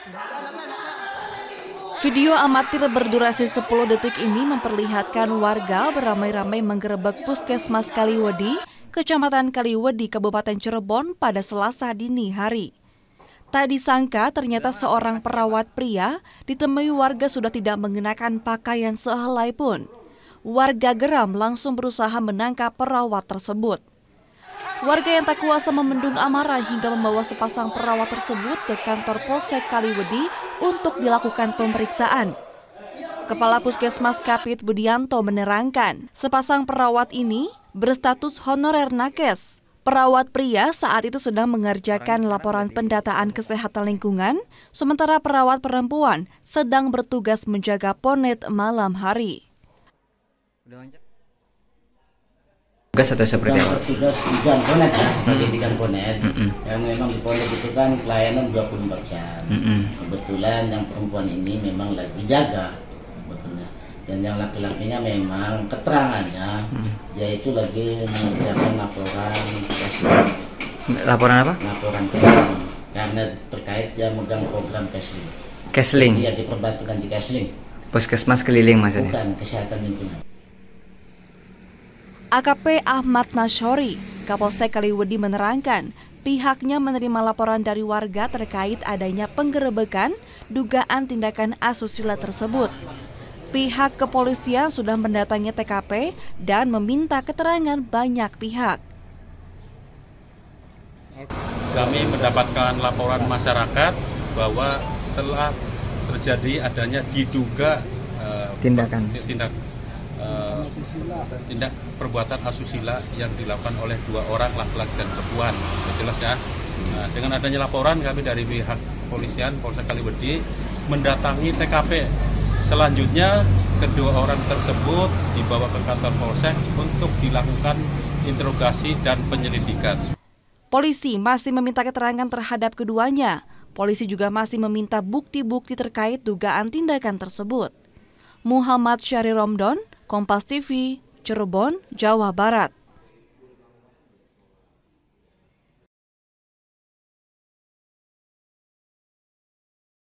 Video amatir berdurasi 10 detik ini memperlihatkan warga beramai-ramai menggerebek Puskesmas Kaliwedi, Kecamatan Kaliwedi, Kabupaten Cirebon pada Selasa dini hari. Tak disangka ternyata seorang perawat pria ditemui warga sudah tidak mengenakan pakaian sehelai pun. Warga geram langsung berusaha menangkap perawat tersebut. Warga yang tak kuasa membendung amarah hingga membawa sepasang perawat tersebut ke kantor Polsek Kaliwedi untuk dilakukan pemeriksaan. Kepala Puskesmas Kapit Budianto menerangkan, sepasang perawat ini berstatus honorer nakes. Perawat pria saat itu sedang mengerjakan laporan pendataan kesehatan lingkungan, sementara perawat perempuan sedang bertugas menjaga ponet malam hari. Tugas atau seperti apa? Tugas di gang ponet ya, di gang ponet. Yang memang di ponet itu kan pelayanan 24 jam. Kebetulan yang perempuan ini memang lagi jaga, sebetulnya. Dan yang laki-lakinya memang keterangannya, yaitu lagi mengerjakan laporan cashlink. Laporan apa? Laporan cashlink, karena terkait dia megang program cashlink. Cashlink? Iya, diperbantukan di cashlink. Puskesmas keliling maksudnya? Bukan, kesehatan lingkungan. AKP Ahmad Nasyori, Kapolsek Kaliwedi menerangkan, pihaknya menerima laporan dari warga terkait adanya penggerebekan dugaan tindakan asusila tersebut. Pihak kepolisian sudah mendatangi TKP dan meminta keterangan banyak pihak. Kami mendapatkan laporan masyarakat bahwa telah terjadi adanya diduga tindak perbuatan asusila yang dilakukan oleh 2 orang laki-laki dan perempuan. Jelas ya. Dengan adanya laporan, kami dari pihak kepolisian Polsek Kaliwedi mendatangi TKP. Selanjutnya kedua orang tersebut dibawa ke kantor Polsek untuk dilakukan interogasi dan penyelidikan. Polisi masih meminta keterangan terhadap keduanya. Polisi juga masih meminta bukti-bukti terkait dugaan tindakan tersebut. Muhammad Syahri Romdon, Kompas TV, Cirebon, Jawa Barat.